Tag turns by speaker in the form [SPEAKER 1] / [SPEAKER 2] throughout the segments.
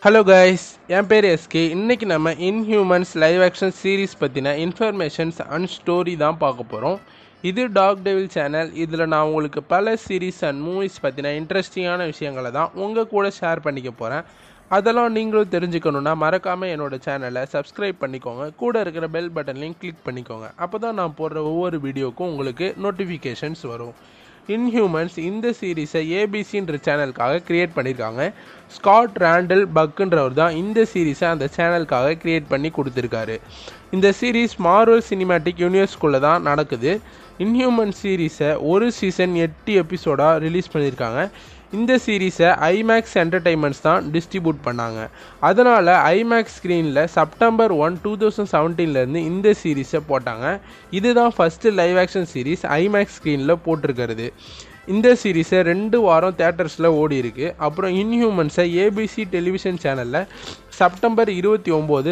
[SPEAKER 1] Hello guys, என் பேர் SK. இன்னைக்கு நம்ம இன்ஹியூமன்ஸ் லைவ் ஆக்ஷன் சீரீஸ் பற்றின இன்ஃபர்மேஷன்ஸ் அண்ட் ஸ்டோரி தான் பார்க்க போகிறோம். இது டாக் டெவில் சேனல். இதில் நான் உங்களுக்கு பல சீரீஸ் அண்ட் மூவிஸ் பற்றின இன்ட்ரெஸ்டிங்கான விஷயங்களை தான் உங்கள் கூட ஷேர் பண்ணிக்க போகிறேன். அதெல்லாம் நீங்களும் தெரிஞ்சுக்கணுன்னா மறக்காமல் என்னோடய சேனலை சப்ஸ்கிரைப் பண்ணிக்கோங்க. கூட இருக்கிற பெல் பட்டன்லையும் கிளிக் பண்ணிக்கோங்க. அப்போ தான் நான் போடுற ஒவ்வொரு வீடியோக்கும் உங்களுக்கு நோட்டிஃபிகேஷன்ஸ் வரும். இன்ஹியூமன்ஸ் இந்த சீரீஸை ஏபிசின்ற சேனலுக்காக க்ரியேட் பண்ணியிருக்காங்க. ஸ்காட் ராண்டல் பக்குன்றவர் தான் இந்த சீரீஸை அந்த சேனலுக்காக க்ரியேட் பண்ணி கொடுத்துருக்காரு. இந்த சீரீஸ் மார்வல் சினிமேட்டிக் யூனிவர்ஸ்குள்ளே தான் நடக்குது. இன்ஹியூமன் சீரீஸை ஒரு சீசன் 8 எபிசோடாக ரிலீஸ் பண்ணியிருக்காங்க. இந்த சீரீஸை ஐமேக்ஸ் என்டர்டைன்மெண்ட்ஸ் தான் டிஸ்ட்ரிபியூட் பண்ணாங்க. அதனால் ஐமேக்ஸ் ஸ்க்ரீனில் செப்டம்பர் 1, 2017 இந்த சீரீஸை போட்டாங்க. இதுதான் first live action series IMAX ஸ்க்ரீனில் போட்டிருக்கிறது. இந்த சீரீஸை 2 வாரம் தேட்டர்ஸில் ஓடி இருக்குது. அப்புறம் இன்ஹியூமன்ஸை ஏபிசி டெலிவிஷன் சேனலில் செப்டம்பர் 29,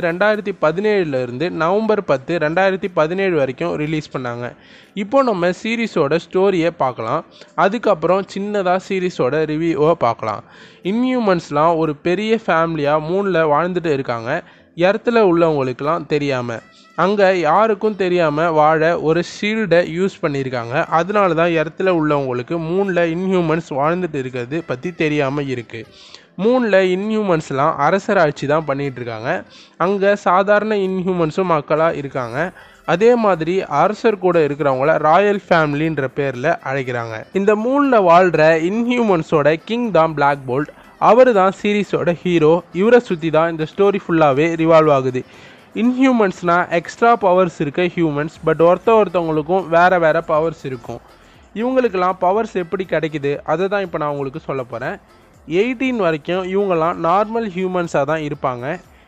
[SPEAKER 1] 2017 நவம்பர் 10, 2017 வரைக்கும் ரிலீஸ் பண்ணாங்க. இப்போ நம்ம சீரீஸோட ஸ்டோரியை பார்க்கலாம். அதுக்கப்புறம் சின்னதாக சீரீஸோட ரிவ்யூவை பார்க்கலாம். இன்ஹியூமன்ஸ்லாம் ஒரு பெரிய ஃபேமிலியாக மூணில் வாழ்ந்துட்டு இருக்காங்க. எர்த்தில் உள்ளவங்களுக்கெல்லாம் தெரியாமல், அங்கே யாருக்கும் தெரியாமல் வாழ ஒரு ஷீல்டை யூஸ் பண்ணியிருக்காங்க. அதனால தான் எர்த்தில் உள்ளவங்களுக்கு மூணில் இன்ஹியூமன்ஸ் வாழ்ந்துட்டு இருக்கிறது பற்றி தெரியாமல் இருக்குது. மூணில் இன்ஹியூமன்ஸ்லாம் அரசராட்சி தான் பண்ணிகிட்ருக்காங்க. அங்கே சாதாரண இன்ஹியூமன்ஸும் மக்களாக இருக்காங்க. அதே மாதிரி அரசர் கூட இருக்கிறவங்கள ராயல் ஃபேமிலின்ற பேரில் அழைக்கிறாங்க. இந்த மூணில் வாழ்கிற இன்ஹியூமன்ஸோட கிங் தான் பிளாக் போல்ட். அவர் தான் சீரீஸோட ஹீரோ. இவரை சுற்றி தான் இந்த ஸ்டோரி ஃபுல்லாகவே ரிவால்வ் ஆகுது. இன்ஹியூமன்ஸ்னால் எக்ஸ்ட்ரா பவர்ஸ் இருக்க ஹியூமன்ஸ். பட் ஒருத்தவங்களுக்கும் வேறு பவர்ஸ் இருக்கும். இவங்களுக்கெல்லாம் பவர்ஸ் எப்படி கிடைக்குது அதை தான் இப்போ நான் உங்களுக்கு சொல்ல போகிறேன். 18 வரைக்கும் இவங்கெல்லாம் நார்மல் ஹியூமன்ஸாக தான் இருப்பாங்க.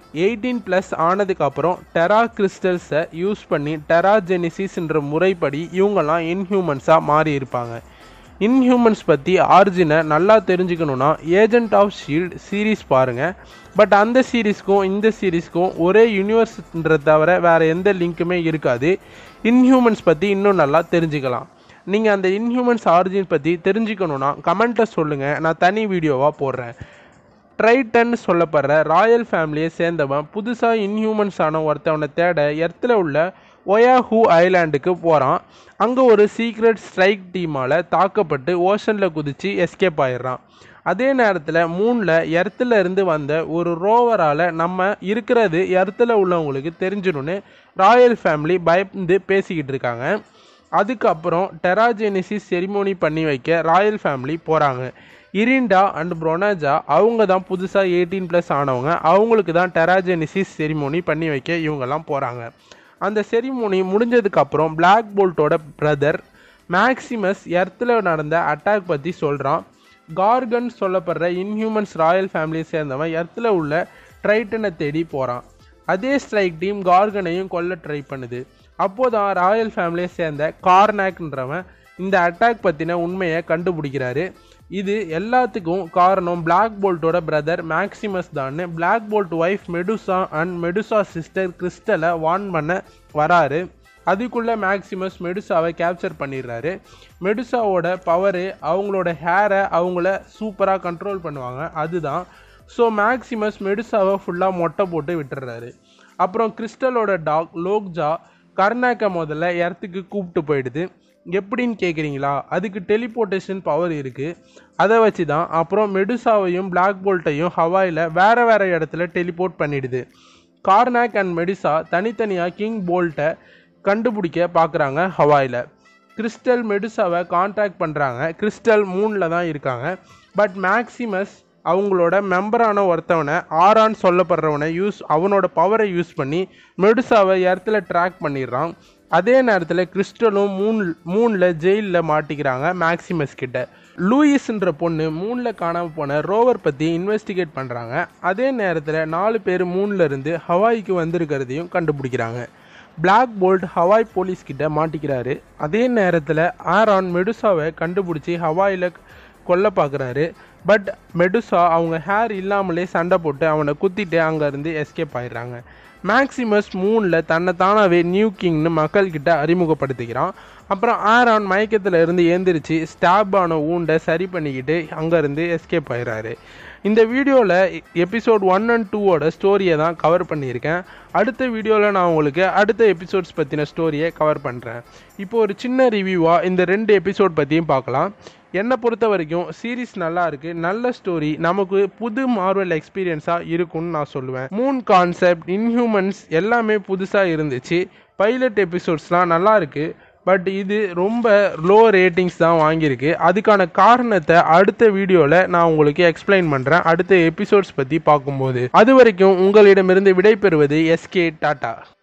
[SPEAKER 1] 18+ ஆனதுக்கப்புறம் டெரா கிறிஸ்டல்ஸை யூஸ் பண்ணி டெராஜெனிசிஸ்ன்ற முறைப்படி இவங்கெல்லாம் இன்ஹியூமன்ஸாக மாறி இருப்பாங்க. இன்ஹியூமன்ஸ் பற்றி ஆரிஜினை நல்லா தெரிஞ்சுக்கணுன்னா ஏஜென்ட் ஆஃப் ஷீல்டு சீரீஸ் பாருங்கள். பட் அந்த சீரீஸ்க்கும் இந்த சீரீஸ்க்கும் ஒரே யூனிவர்ஸ்ன்றதை தவிர வேறு எந்த லிங்க்குமே இருக்காது. இன்ஹியூமன்ஸ் பற்றி இன்னும் நல்லா தெரிஞ்சுக்கலாம். நீங்கள் அந்த இன்ஹியூமன்ஸ் ஆரிஜின் பற்றி தெரிஞ்சுக்கணுன்னா கமெண்ட்டில் சொல்லுங்கள், நான் தனி வீடியோவாக போடுறேன். ட்ரைட்டன் சொல்லப்படுற ராயல் ஃபேமிலியை சேர்ந்தவன் புதுசாக இன்ஹியூமன்ஸ் ஆன ஒருத்தவனை தேட எர்த்தில் உள்ள ஒயாஹூ ஐலாண்டுக்கு போகிறான். அங்கே ஒரு சீக்ரெட் ஸ்ட்ரைக் டீமால் தாக்கப்பட்டு ஓஷனில் குதித்து எஸ்கேப் ஆயிடுறான். அதே நேரத்தில் மூணில் எர்த்தில் இருந்து வந்த ஒரு ரோவரால் நம்ம இருக்கிறது எர்த்தில் உள்ளவங்களுக்கு தெரிஞ்சிடும்னு ராயல் ஃபேமிலி பயந்து பேசிக்கிட்டு இருக்காங்க. அதுக்கப்புறம் டெராஜெனிசிஸ் செரிமோனி பண்ணி வைக்க ராயல் ஃபேமிலி போகிறாங்க. இரிண்டா அண்ட் ப்ரொனாஜா அவங்க தான் புதுசாக 18+ ஆனவங்க. அவங்களுக்கு தான் டெராஜெனிசிஸ் செரிமோனி பண்ணி வைக்க இவங்கெல்லாம் போகிறாங்க. அந்த செரிமோனி முடிஞ்சதுக்கப்புறம் பிளாக் போல்ட்டோட பிரதர் மேக்சிமஸ் எர்த்தில் நடந்த அட்டாக் பற்றி சொல்கிறான். கார்கன் சொல்லப்படுற இன்ஹியூமன்ஸ் ராயல் ஃபேமிலியை சேர்ந்தவன் எர்த்தில் உள்ள ட்ரைட்டனை தேடி போகிறான். அதே ஸ்ட்ரைக் டீம் கார்கனையும் கொல்ல ட்ரை பண்ணுது. அப்போதான் ராயல் ஃபேமிலியை சேர்ந்த கார்னாக்ன்றவன் இந்த அட்டாக் பற்றின உண்மையை கண்டுபிடிக்கிறாரு. இது எல்லாத்துக்கும் காரணம் பிளாக் போல்ட்டோட பிரதர் மேக்சிமஸ் தான். Black Bolt wife Medusa and Medusa sister கிறிஸ்டலை வார்ன் பண்ண வராரு. அதுக்குள்ளே மேக்சிமஸ் மெடுசாவை கேப்சர் பண்ணிடுறாரு. மெடுசாவோட பவரு அவங்களோட ஹேரை அவங்கள சூப்பராக கண்ட்ரோல் பண்ணுவாங்க. அதுதான். ஸோ மேக்சிமஸ் மெடுசாவை ஃபுல்லாக மொட்டை போட்டு விட்டுறாரு. அப்புறம் கிறிஸ்டலோட டாக் லோக்ஜா கர்னாக்கை முதல்ல எர்த்துக்கு கூப்பிட்டு போயிடுது. எப்படின்னு கேட்குறீங்களா? அதுக்கு டெலிபோர்ட்டேஷன் பவர் இருக்குது. அதை வச்சு தான் அப்புறம் மெடுசாவையும் பிளாக் போல்ட்டையும் ஹவாயில் வேறு இடத்துல டெலிபோர்ட் பண்ணிடுது. கார்னாக் அண்ட் மெடுசா தனித்தனியாக கிங் போல்ட்டை கண்டுபிடிக்க பார்க்குறாங்க ஹவாயில். கிறிஸ்டல் மெடுசாவை கான்டாக்ட் பண்ணுறாங்க. கிறிஸ்டல் மூணில் தான் இருக்காங்க. பட் மேக்சிமஸ் அவங்களோட மெம்பரான ஒருத்தவனை ஆரான் சொல்லப்படுறவனை அவனோட பவரை யூஸ் பண்ணி மெடுசாவை இடத்துல ட்ராக் பண்ணிடுறான். அதே நேரத்தில் கிறிஸ்டலும் மூணில் ஜெயிலில் மாட்டிக்கிறாங்க மேக்சிமஸ் கிட்ட. லூயிஸ்ன்ற பொண்ணு மூணில் காணாமல் போன ரோவர் பற்றி இன்வெஸ்டிகேட் பண்ணுறாங்க. அதே நேரத்தில் 4 பேர் மூணில் இருந்து ஹவாய்க்கு வந்திருக்கிறதையும் கண்டுபிடிக்கிறாங்க. பிளாக் போல்ட் ஹவாய் போலீஸ் கிட்ட மாட்டிக்கிறாரு. அதே நேரத்தில் ஆரான் மெடுசாவை கண்டுபிடிச்சி ஹவாயில் கொல்ல பார்க்குறாரு. பட் மெடுசா அவங்க ஹேர் இல்லாமலே சண்டை போட்டு அவனை குத்திட்டு அங்கேருந்து எஸ்கேப் ஆயிடுறாங்க. மேக்சிமஸ் மூணில் தன்னை தானாகவே நியூ கிங்னு மக்கள்கிட்ட அறிமுகப்படுத்திக்கிறான். அப்புறம் ஆரான் மயக்கத்தில் இருந்து ஏந்திரிச்சு ஸ்டாப் ஆன ஊண்டை சரி பண்ணிக்கிட்டு அங்கேருந்து எஸ்கேப் ஆயிடுறாரு. இந்த வீடியோவில் எபிசோட் 1 and 2 ஸ்டோரியை தான் கவர் பண்ணியிருக்கேன். அடுத்த வீடியோவில் நான் உங்களுக்கு அடுத்த எபிசோட்ஸ் பற்றின ஸ்டோரியை கவர் பண்ணுறேன். இப்போ ஒரு சின்ன ரிவ்யூவாக இந்த 2 எபிசோட் பற்றியும் பார்க்கலாம். என்னை பொறுத்த வரைக்கும் சீரீஸ் நல்லா இருக்கு, நல்ல ஸ்டோரி, நமக்கு புது மார்வல் எக்ஸ்பீரியன்ஸாக இருக்கும்னு நான் சொல்லுவேன். மூன் கான்செப்ட், இன்ஹியூமன்ஸ் எல்லாமே புதுசாக இருந்துச்சு. பைலட் எபிசோட்ஸ்லாம் நல்லா இருக்கு. பட் இது ரொம்ப லோ ரேட்டிங்ஸ் தான் வாங்கியிருக்கு. அதுக்கான காரணத்தை அடுத்த வீடியோவில் நான் உங்களுக்கு எக்ஸ்பிளைன் பண்ணுறேன், அடுத்த எபிசோட்ஸ் பற்றி பார்க்கும்போது. அது வரைக்கும் உங்களிடமிருந்து விடைபெறுவது SK டாட்டா.